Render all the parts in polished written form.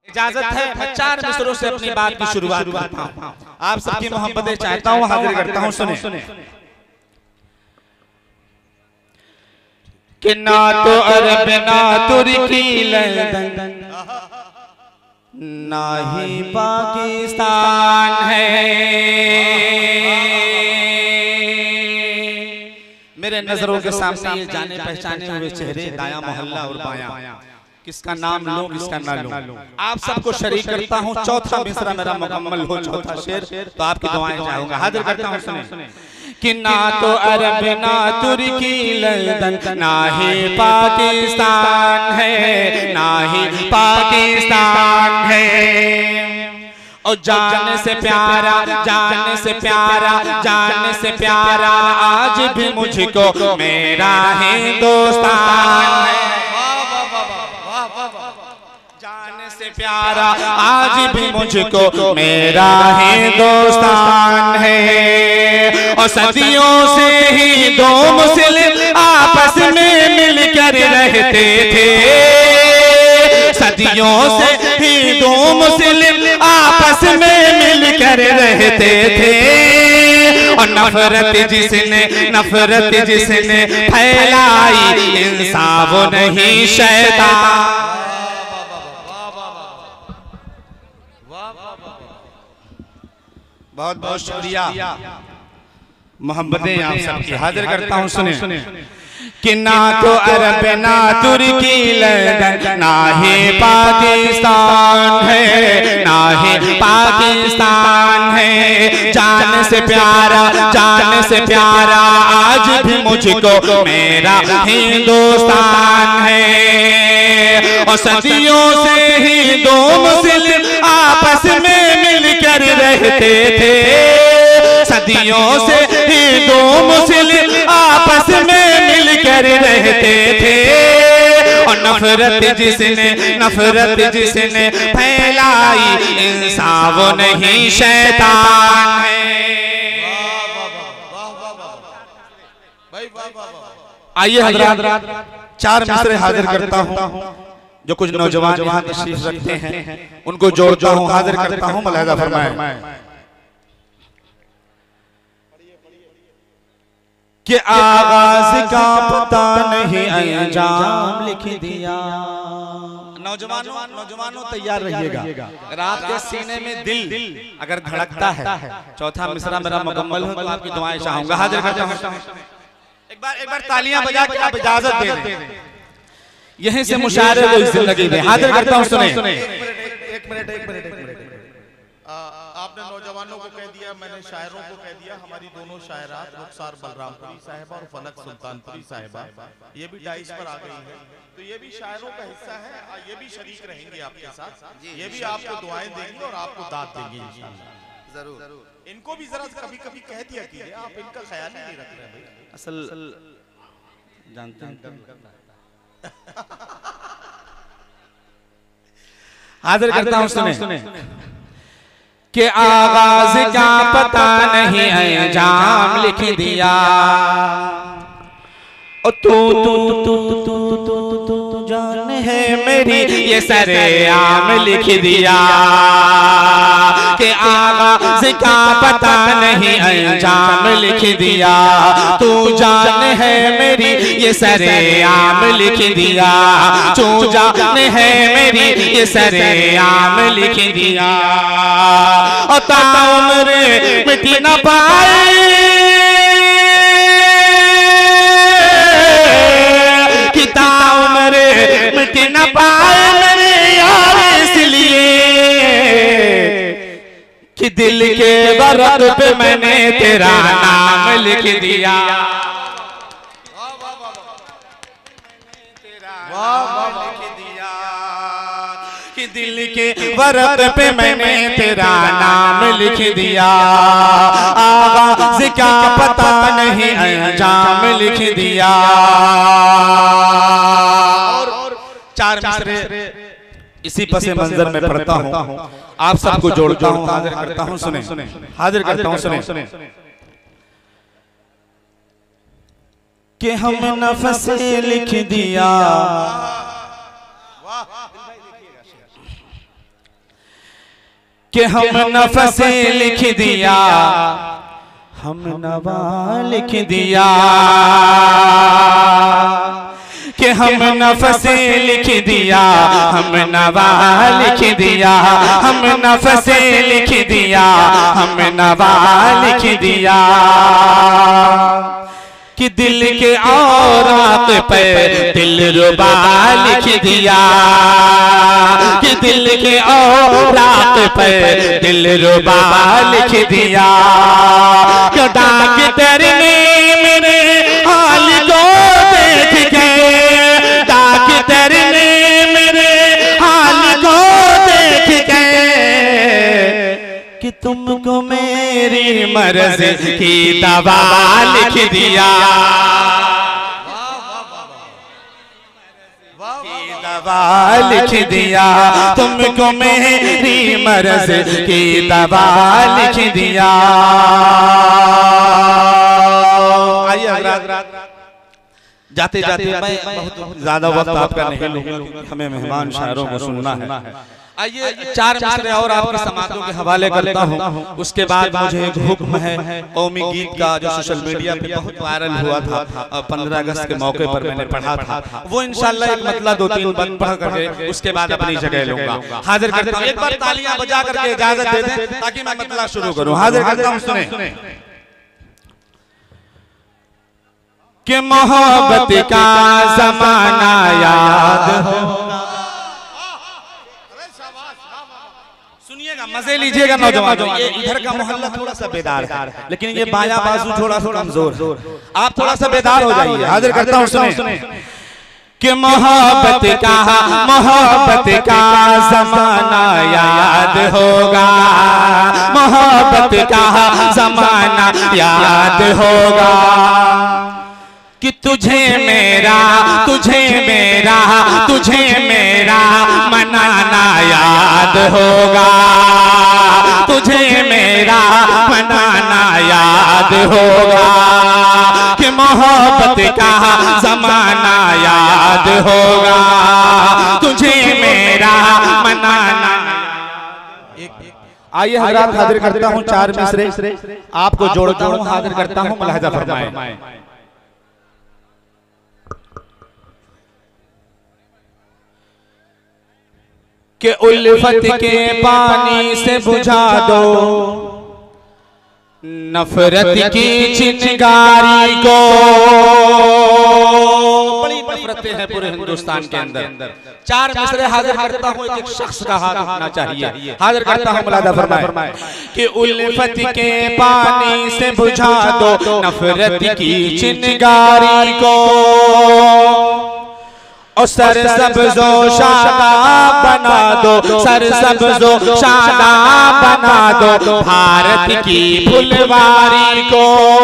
इजाजत है मैं 4 मिसरों से अपनी बात की शुरुआत करता हूँ। आप सबकी मोहब्बतें चाहता हूँ, हाजिर करता हूँ, सुने। कि ना तो अरब ना तुर्की लंदन ना ही पाकिस्तान है, मेरे नजरों के सामने ये जाने पहचाने हुए चेहरे, दाया मोहल्ला और बायां, किसका नाम लूं किसका ना लूं, आप सबको शरीक करता हूँ। चौथा मिसरा मेरा मुकम्मल हो, चौथा शेर, तो आपकी दुआएं चाहूंगा, हाजिर करता हूँ, सुने। कि ना तो अरब ना तुर्की लंदन ना ही पाकिस्तान है, ना ही पाकिस्तान है, और जान से प्यारा, जान से प्यारा, जान से प्यारा आज भी मुझको मेरा हिंदुस्तान है। जान से प्यारा आज भी मुझको मेरा हिंदुस्तान है, और सदियों से ही दो मुस्लिम आपस में मिलकर रहते थे, सदियों से ही दो मुस्लिम आपस में मिलकर रहते थे, और नफरत जिसने फैलाई इंसान वो नहीं शैतान। बहुत बहुत शुक्रिया, मोहब्बतें आप सबकी, हाजिर करता हूँ, सुने। कि ना तो अरब ना तुर्की लंदन ना ही पाकिस्तान है, ना ही पाकिस्तान है, जान से प्यारा, जान से प्यारा आज भी मुझको मेरा हिंदुस्तान है, और सदियों से ही दो मुस्लिम आपस में मिलकर रहते थे, सदियों से ही दो मुस्लिम आपस में मिलकर रहते थे, और नफरत जिसने फैलाई इंसान वो नहीं शैतान है। आइए हज़रात 4 मिसरे हाजिर करता हूँ, जो कुछ नौजवान यहाँ तशरीफ रखते हैं उनको जोड़ता हूँ, हाजिर करता हूँ, मुलाहिज़ा फरमाएं। कि आगाज का पता नहीं अंजाम लिख दिया। नौजवानों तैयार रहिएगा, रात के सीने में दिल अगर धड़कता है, चौथा मिसरा मेरा मुकम्मल हो तो आपकी दुआएं चाहूंगा, हाजिर करता हूं। एक बार तालियां बजा के आप इजाजत दे दें, यहीं से मुशायरे को इस जिंदगी में, हाजिर करता हूं, सुने। एक मिनट आपने नौजवानों को कह दिया, मैंने शायरों को कह दिया। हमारी दोनों शायरात रुखसार बलरामपुरी साहिबा और फलक सुल्तानपुरी साहिबा ये भी डाइस पर आ गई है, तो ये भी शायरों का हिस्सा है, ये भी शरीक रहेंगे आपके साथ, ये भी आपको दुआएं देंगी और आपको दाद देंगी इंशाअल्लाह। जरूर इनको भी जरा कभी कभी कह दिया कीजिए, आप इनका ख्याल नहीं रख रहे भाई, असल जानते हैं। हाजिर करता हूं, सुने। कि आगाज का पता नहीं अंजाम लिख दिया, और तू जान है मेरी ये सरेआम लिख दिया, कि आगाज का पता नहीं अंजाम लिख दिया, तू जान है मेरी ये सरेआम लिख दिया, तू जान है मेरी ये सरेआम लिख दिया, और ताउम्र मिटी न पाए कि ताउम्र मिटी न पाए मेरे यार, इसलिए कि दिल के बरत पे मैंने तेरा नाम लिख दिया। कि दिल के वरक पे मैंने तेरा नाम लिख दिया, आगाज़ का पता नहीं अंजाम लिख दिया। और 4 मिसरे इसी पसे मंजर में पढ़ता हूँ, आप सबको जोड़ता हूँ, हाजिर करता हूँ, सुने, हाजिर करता हूँ, सुने। कि हम नफ़्स लिख दिया, कि हम नफसे लिख दिया, हम नवा लिख दिया, कि हम नफसे लिख दिया, हम नवा लिख दिया, हम नफसे लिख दिया, हम नवा लिख दिया, कि दिल के औरात पे दिलरुबा लिख दिया, कि दिल के औरात पे दिलरुबा लिख दिया, कि डॉक्टर ने मेरे हाल को देख के, डॉक्टर ने मेरे हाल को देख के, कि तुमको मेरी मर्ज की दवा लिख दिया, दवा लिख दिया, तुमको मेरी मर्ज की दवा लिख दिया। जाते जाते मैं बहुत ज्यादा वक्त आपका नहीं लूंगा, हमें मेहमान शायरों को सुनना है। आइए चार मिसरे और आपकी समातों के हवाले करता हूँ। उसके बाद मुझे एक हुक्म है कौमी गीत का, जो सोशल मीडिया पे बहुत वायरल हुआ था 15 अगस्त के मौके पर मैंने पढ़ा था, वो इंशाल्लाह एक मतला 2-3 बंद पढ़ करके उसके बाद अपनी जगह लूंगा। हाजिर करता हूँ, एक बार तालियां बजा करके इजाजत दे दें ताकि मैं मतला शुरू करूँ। हाजिर करता हूँ, सुने कि मोहब्बत का जमाना याद होगा, सुनिएगा, मजे लीजिएगा नौजवानों। ये इधर का मोहल्ला थोड़ा सा बेदार है, लेकिन ये बाया बाजू थोड़ा सा कमजोर, आप थोड़ा सा बेदार हो जाइए। हाजिर करता हूँ, सुने कि मोहब्बत का जमाना याद होगा, मोहब्बत का जमाना याद होगा, कि तुझे मेरा मनाना याद होगा, तुझे मेरा मनाना याद होगा, कि मोहब्बत का जमाना याद होगा, तुझे मेरा मनाना। आइए हजरात, हाजिर करता हूँ 4 मिसरे आपको जोड़ता हूँ, हाजिर करता हूँ, मुलाहिजा फरमाएं। कि उल्फत के पानी से बुझा दो नफरत की चिंगारी को। बड़ी नफरतें हैं पूरे हिंदुस्तान के अंदर। 4 मिसरे हाजिर करता हूँ, एक शख्स का हाथ उठना चाहिए। हाजिर करता हूँ, मुलाहिजा फरमाएं कि उल्फत के पानी से बुझा दो नफरत की चिंगारी को, और सरसब्ज़ो शादाब बना दो, सरसब्ज़ो शादाब बना दो भारत की फुलवारी को,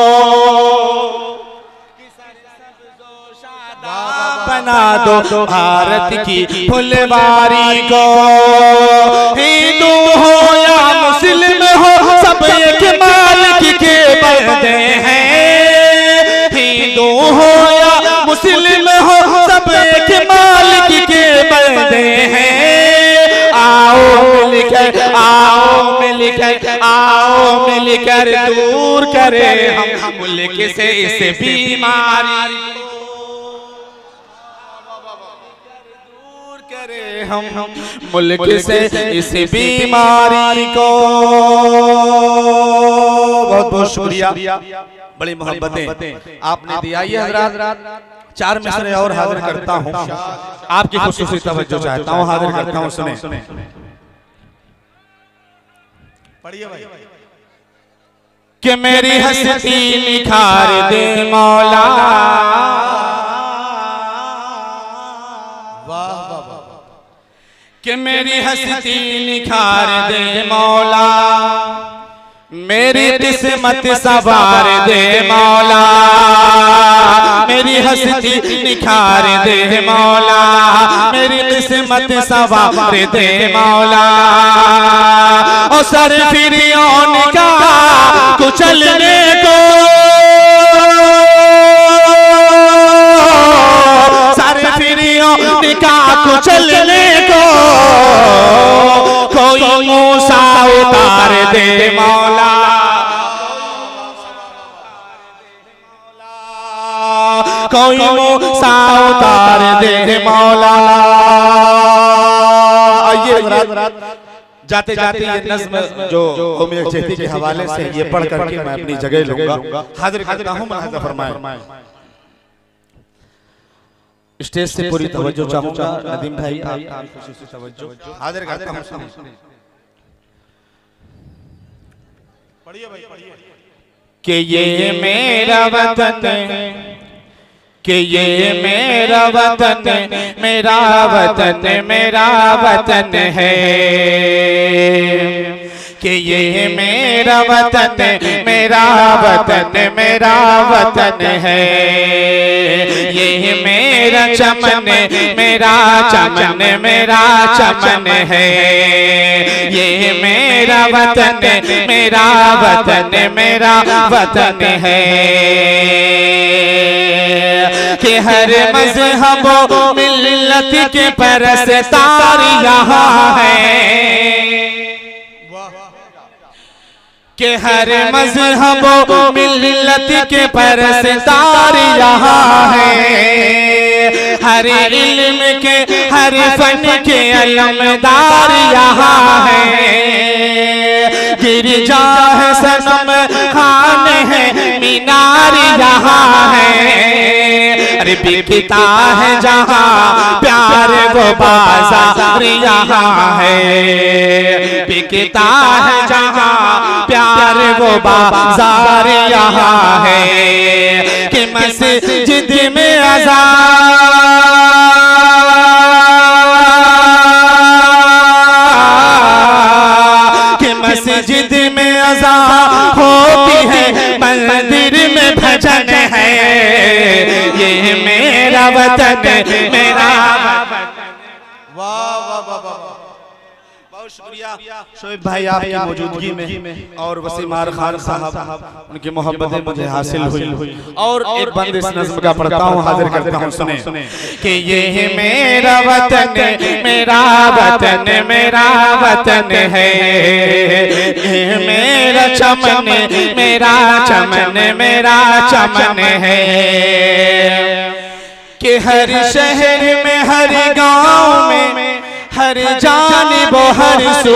बना दो भारत की फुलवारी को। हिंदू हो या मुस्लिम हो, सब एक मालिक के बंदे हैं, हिंदू हो या मुस्लिम हो, सब एक मालिक के बंदे हैं। आओ मिलकर दूर करें हम मुल्क से इस बीमारी, दूर करें हम मुल्क से इस बीमारी को। बहुत बहुत शुक्रिया, बड़ी मोहब्बतें आपने दिया। ये हजरात 4 मिसरे और हाजिर करता हूँ, आपकी खुसूसी तवज्जो चाहता हूँ। हाजिर करता हूँ, सुने पढ़िए भाई। कि मेरी हस्ती निखार दे मौला, कि मेरी हस्ती निखार दे मौला, मेरी किस्मत सवार दे मौला, मेरी हस्ती निखार दे मौला, मेरी किस्मत सवार दे मौला। और सर फिरियों का कुचलने को, सर फिरियों का कुचलने को, कोई मूसा उतार दे मौला, कोई मूसा उतार दे मौला। आइए जाते जाते ये नज़्म जो कौमी यकजहती के हवाले से ये पढ़ करके मैं अपनी जगह लूंगा। हाजिर करता हूँ, मुलाहिज़ा फरमाएं। स्टेज से पूरी तवज्जो चाहूंगा। नदीम भाई आप खुशी से तवज्जो। हाजिर करता हूँ, सुनिए। पढ़िए भाई पढ़िए। कि ये मेरा वतन, कि ये मेरा वतन, मेरा वतन, मेरा वतन है। कि ये मेरा वतन, मेरा वतन, मेरा वतन है। ये मेरा चमन, मेरा चमन, मेरा चमन है। ये मेरा वतन, मेरा वतन, मेरा वतन है। कि हर मज़हब मिल्लत के परस्तार यहाँ है। कि हर मज़हब मिल्लत के परस्तार यहाँ है। हर इल्म के हर फन के अलमदार यहाँ है। गिरजा है सनम खान है, मीनार यहाँ है। अरे बिकता है जहाँ प्यार वो बाजार यहाँ है। बिकता है जहाँ प्यार वो बाजार यहाँ है। कि मस्जिद में अज़ान, कि मस्जिद में अज़ान होती है, मंदिर में भजन है। ये मेरा वतन, मेरा वतन। वाह वाह वाह वाह, बहुत शुक्रिया शोएब भाई आपकी मौजूदगी में और वसीमार खान साहब, उनकी मोहब्बतें मुझे हासिल हुई। और एक बंद इस नज़्म का पढ़ता हूँ, हाजिर करता हूँ, सुने। कि ये मेरा वतन, मेरा वतन, मेरा वतन है। ये मेरा चमन, मेरा चमन, मेरा चमन है। कि हर शहर में, हर गांव में, हर जानिब हर सो।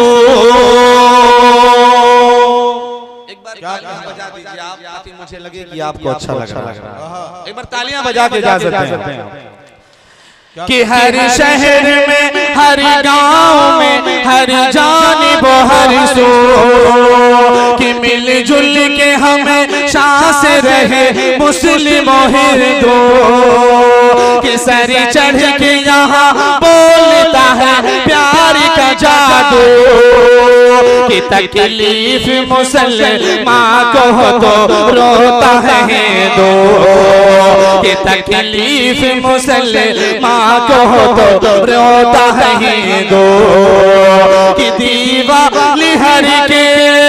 एक बार बजा दीजिए आप, ताकि मुझे लगे कि आपको अच्छा लग रहा है। एक बार तालियां बजा के इजाजत दें। कि हर शहर में, हर गांव में, हर जानिब हर सो। कि मिलजुल के हमें सांस रहे मुस्लिम हिंदू। कि सर चढ़ के यहाँ बोलता है प्यार का जादू। कि तकलीफ मुसलमान को हो तो रोता है हिंदू। कि तकलीफ मुसलमान को हो तो रोता है हिंदू। कि दीवाली हर के,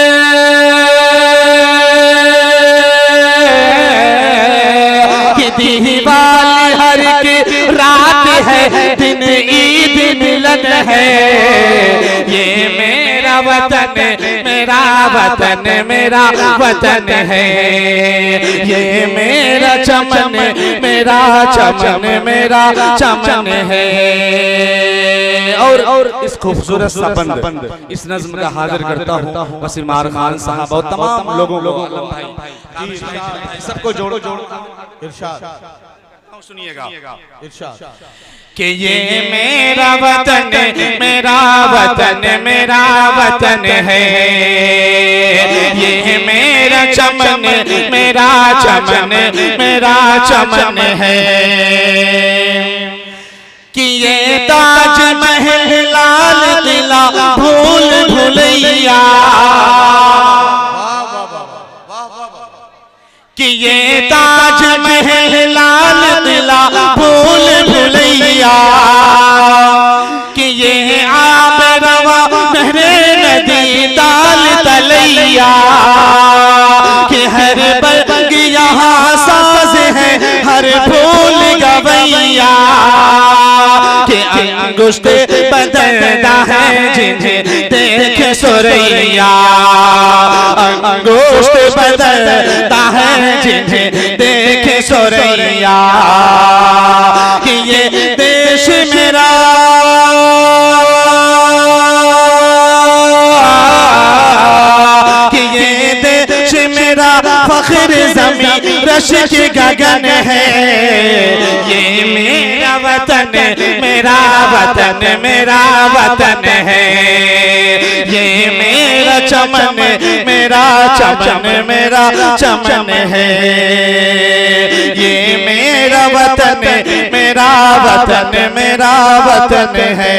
कि दीवाली हर के रात है, दिन ईद मिलन है। ये मेरा वतन, मेरा वतन, मेरा वतन है। ये मेरा चमन, मेरा चमन, मेरा चमन है। और इस खूबसूरत सा बंद इस नज़्म का हाजिर करता हूँ वसीमार खान साहब और तमाम लोगों सबको जोड़ो इरशाद सुनिएगा। इरशाद। कि ये मेरा वतन, मेरा वतन, मेरा वतन है। ये मेरा चमन, मेरा चमन, मेरा चमन है। कि ये ताज महल लाल किला भूल भुलैया। कि ये ताज महल लाल किला भूल भुलैया। कि ये आब रवा नहरे नदी ताल तलैया। कि हर बग यहाँ साज है, हर फूल गवैया। कि अंगुष्ठ बदलता है जिन्हें देख सुरैया, अंगूष्ठ बदलता है जिन्हें देखे सुरैया, कि ये देश मेरा फख्र ज़मीं रश्क गगन है, ये मेरा वतन मेरा वतन मेरा वतन है, ये मेरा चमन मेरा चमन मेरा चमन है, ये मेरा वतन मेरा वतन मेरा वतन है।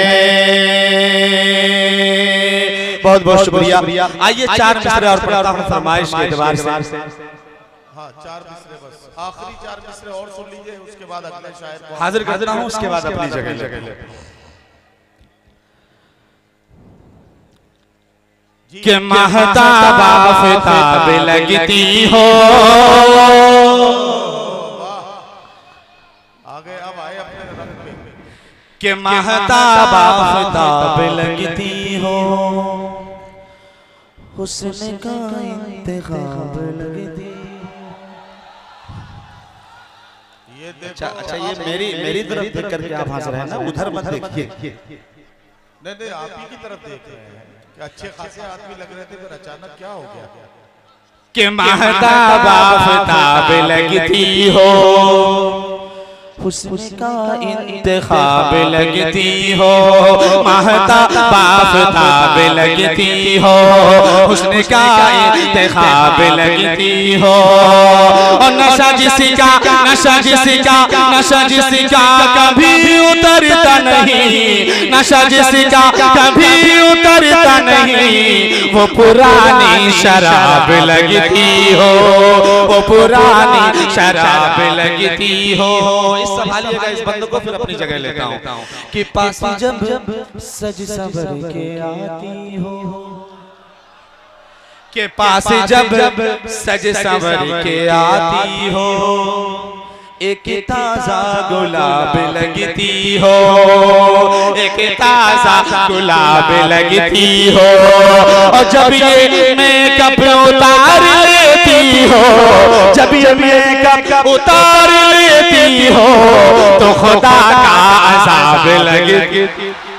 बहुत बहुत शुक्रिया। आइए 4 मिसरे और पढ़ता हूँ फरमाइश के एतबार से। हाँ 4 मिसरे बस, आखिरी 4 मिसरे और सुन लीजिए, उसके बाद अगले शायर को हाजिर करता हूँ, उसके बाद अपनी जगह ले। कि महताब आफताब लगती हो, आगे अब आए अपने रंग पे, कि महताब आफताब लगती हो, हुस्न का इंतखाब लगती। अच्छा ये मेरी तरफ देख करके आप हंस रहे हैं ना, उधर मत देखिए। नहीं आप ही की तरफ देख रहे हैं कि अच्छे खासे आदमी लग रहे थे, फिर अचानक क्या हो गया? कि महताब आफताब लगती हो, हुस्न का इंतखाब लगती हो, महताब आफताब लगती हो, हुस्न का इंतखाब लगती हो, और नशा जिसका कभी उतरता नहीं, नशा जिसका कभी उतरता नहीं, वो पुरानी शराब लगती हो, वो पुरानी शराब लगती हो। संभालिएगा इस बंद को, फिर अपनी जगह लेता हूँ। कि पास जब सज संवर के आती हो, के पास जब सज संवर के आती हो, एक ताजा गुलाब लगती हो, एक ताजा गुलाब लगती हो, और जब ये मेकअप उतार लेती हो, जब ये मेकअप उतार लेती हो, तो खुदा का अज़ाब लगती।